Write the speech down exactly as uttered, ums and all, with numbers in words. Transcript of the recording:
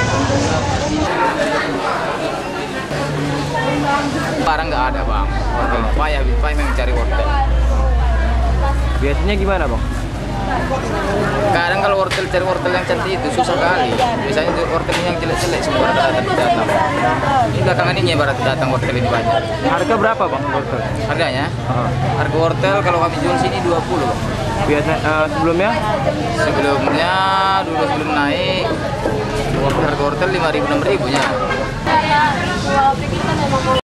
Barang nggak ada bang, payah, payah memang cari wortel. Biasanya gimana bang? Kadang kalau wortel cari wortel yang cantik itu susah kali. Biasanya wortel yang jelek-jelek semua datang datang. Ini belakangan ini ya barat datang wortel ini banyak. Harga berapa bang wortel? Harganya? Uh, Harga wortel kalau kami jual sini dua puluh. Biasa uh, sebelumnya? Sebelumnya dulu sebelum naik harga wortel lima ribu enam ribu nya.